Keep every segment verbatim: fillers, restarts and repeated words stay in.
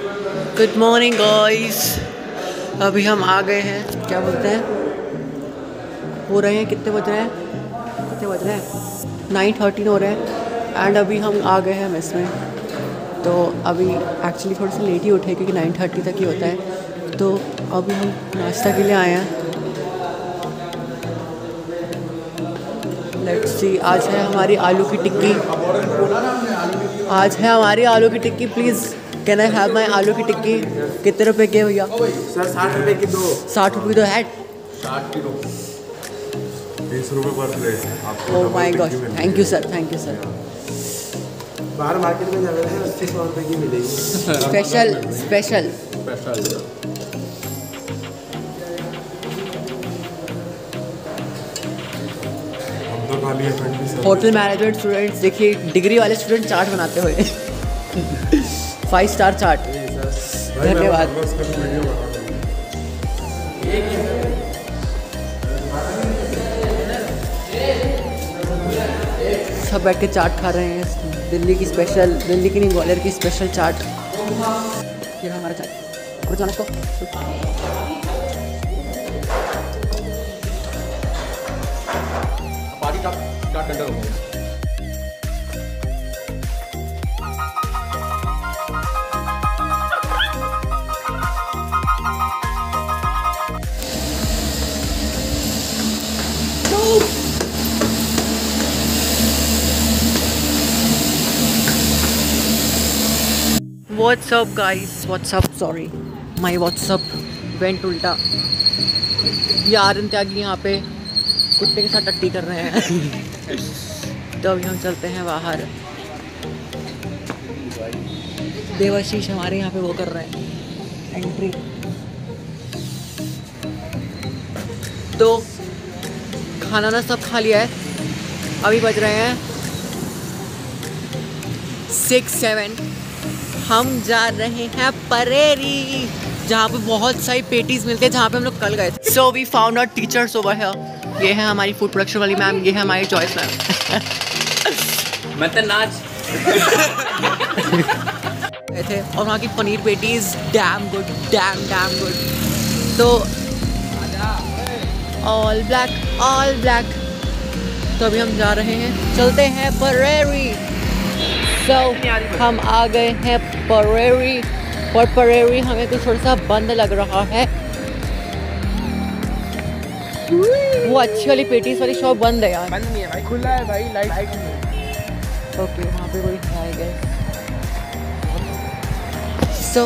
Good morning guys. अभी हम आ गए हैं, क्या बोलते हैं, हो रहे हैं, कितने बज रहे हैं कितने बज रहे हैं नाइन थर्टीन हो रहे हैं। एंड अभी हम आ गए हैं मेस में। तो अभी एक्चुअली थोड़ी सी लेट ही उठे क्योंकि नाइन थर्टी तक ही होता है। तो अभी हम नाश्ता के लिए आए हैं। लेट्स सी, आज है हमारी आलू की टिक्की। आज है हमारी आलू की टिक्की। Please can I have my aloo की टिक्की? कितने रुपए के भैया? सर साठ रुपए की दो। साठ रुपये तो है। साठ किलो बीस रुपए पर plate. Oh my god, thank you sir, thank you sir. बाहर मार्केट में जावे हैं अस्सी सौ रुपए की मिलेगी। Special special special. Hotel management students, देखिए डिग्री वाले स्टूडेंट चाट बनाते हुए। Five star chaat. धन्यवाद। सब बैठ के चाट खा रहे हैं। दिल्ली की स्पेशल, दिल्ली की नहीं ग्वालियर की स्पेशल चाट। ये हमारा चाट। और जाना इसको। What's up guys? What's up? Sorry, my WhatsApp went उल्टा। ये आर्यन त्यागी यहाँ पे कुत्ते के साथ टट्टी कर रहे हैं। तो अभी हम चलते हैं बाहर। देवाशीष हमारे यहाँ पे वो कर रहे हैं एंट्री। तो खाना ना सब खा लिया है। अभी बज रहे हैं सिक्स सेवन। हम जा रहे हैं परेरी, जहाँ पे बहुत सारी पेटीज मिलते हैं, जहाँ पे हम लोग कल गए थे। So we found our teachers over here. ये है हमारी फूड प्रोडक्शन वाली मैम, ये है हमारी चॉइस मैम। मैं तो नाच थे। और वहाँ की paneer patties damn good, damn damn good. तो ऑल ब्लैक ऑल ब्लैक। तो अभी हम जा रहे हैं, चलते हैं परेरी। तो so, हम आ गए हैं परेरी। और परेरी हमें तो थोड़ा सा बंद लग रहा है। वो अच्छी वाली पेटीज वाली शॉप बंद है यार। बंद नहीं है भाई, खुला है भाई, लाइट लाइट नहीं। ओके, वहाँ पे कोई है गए। सो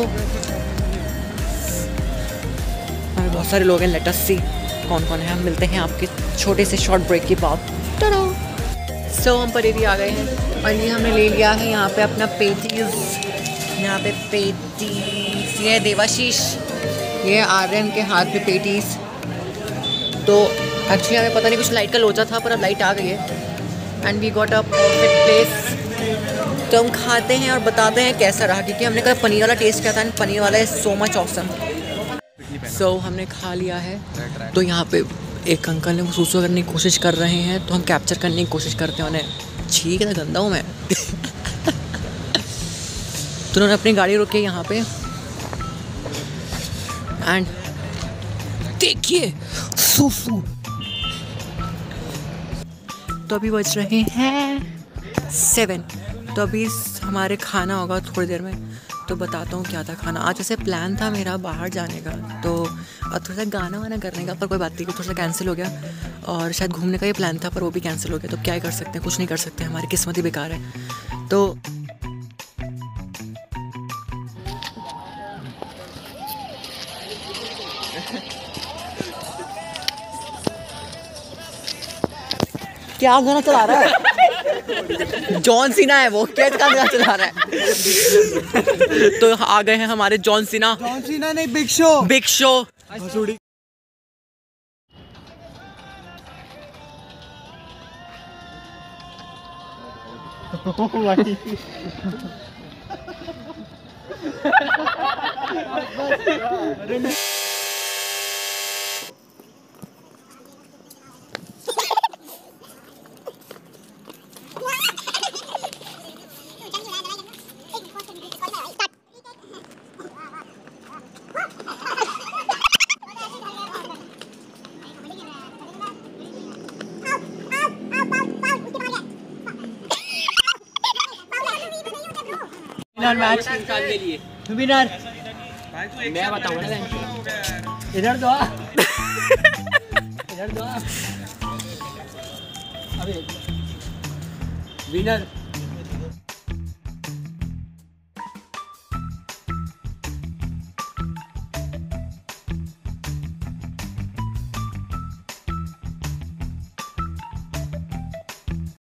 हमें बहुत सारे लोग हैं। लेट अस सी कौन कौन है। हम मिलते हैं आपके छोटे से शॉर्ट ब्रेक के बाद। सो so, हम परेरी आ गए हैं और ये हमने ले लिया है यहाँ पे अपना पेटीज। यहाँ पे पेटीज, ये देवाशीष, ये आर्यन के हाथ में पेटीज। तो एक्चुअली हमें पता नहीं, कुछ लाइट का लोचा था पर अब लाइट आ गई है। And we got a perfect place. तो हम खाते हैं और बताते हैं कैसा रहा, क्योंकि हमने कहा पनीर वाला टेस्ट किया था एंड पनीर वाला है सो मच ऑसम। सो हमने खा लिया है। तो यहाँ पे एक अंकल ने वो सूसू करने की कोशिश कर रहे हैं, तो हम कैप्चर करने की कोशिश करते हैं उन्हें। छी कितना गंदा हूँ मैं। तो उन्होंने अपनी गाड़ी रोकी यहाँ पे एंड देखिए सूसू। तो अभी बज रहे हैं सेवन। तो अभी हमारे खाना होगा थोड़ी देर में। तो बताता हूँ क्या था खाना। आज ऐसे प्लान था मेरा बाहर जाने का, तो और थोड़ा सा गाना वाना करने का, पर कोई बात नहीं, थोड़ा सा कैंसिल हो गया। और शायद घूमने का ये प्लान था पर वो भी कैंसिल हो गया। तो क्या ही कर सकते हैं, कुछ नहीं कर सकते, हमारी किस्मत ही बेकार है। तो क्या गाना चला रहा है? जॉन सीना है वो, क्या गाना चला रहा है? तो आ गए हैं हमारे जॉन सीना। जॉन सीना नहीं, Big Show. Big Show. Winner match साल के लिए विनर मैं बताऊंगा इधर दो इधर दो अबे विनर